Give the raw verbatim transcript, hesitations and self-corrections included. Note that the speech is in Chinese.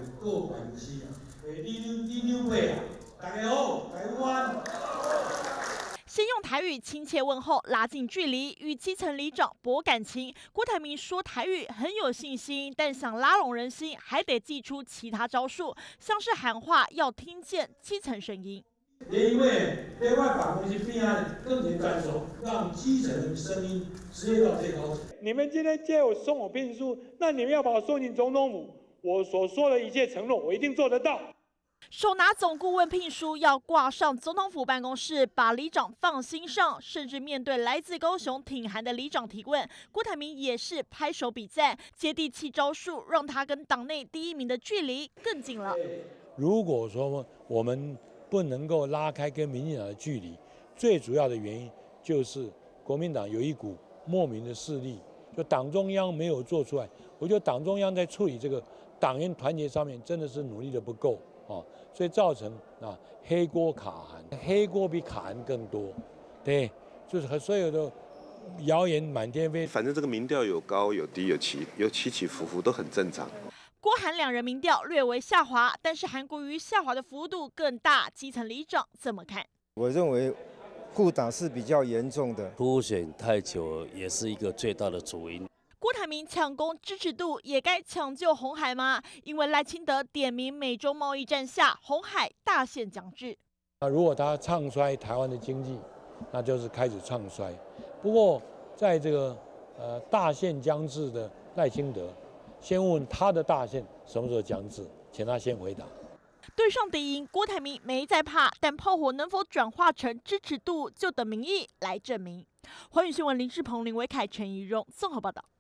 过百无息啊！诶，你你你你会啊！大家好，台湾。 先用台语亲切问候，拉近距离，与基层里长博感情。郭台铭说台语很有信心，但想拉拢人心，还得祭出其他招数，像是喊话要听见基层声音。 因为在外办公室边啊，更加专注，让基层的声音直接到最高层。 你们今天接我送我聘书，那你们要把我送进总统府，我所说的一切承诺，我一定做得到。 手拿总顾问聘书，要挂上总统府办公室，把里长放心上。甚至面对来自高雄挺韩的里长提问，郭台铭也是拍手比赞，接地气招数，让他跟党内第一名的距离更近了。 如果说我们不能够拉开跟民进党的距离，最主要的原因就是国民党有一股莫名的势力，就党中央没有做出来。我觉得党中央在处理这个党员团结上面真的是努力的不够。哦，所以造成啊黑锅卡韩，黑锅比卡韩更多，对，就是和所有的谣言满天飞。 反正这个民调有高有低有起有起起伏伏都很正常。 郭韩两人民调略微下滑，但是韩国瑜下滑的幅度更大，基层里长怎么看？ 我认为护党是比较严重的， 初选太久也是一个最大的主因。 郭台铭抢攻支持度，也该抢救鸿海吗？因为赖清德点名美中贸易战下，鸿海大限将至。 那如果他唱衰台湾的经济，那就是开始唱衰。不过，在这个呃大限将至的赖清德，先问他的大限什么时候将至，请他先回答。 对上敌营，郭台铭没在怕，但炮火能否转化成支持度，就等民意来证明。寰宇新闻林志鹏、林维凯、陈怡蓉综合报道。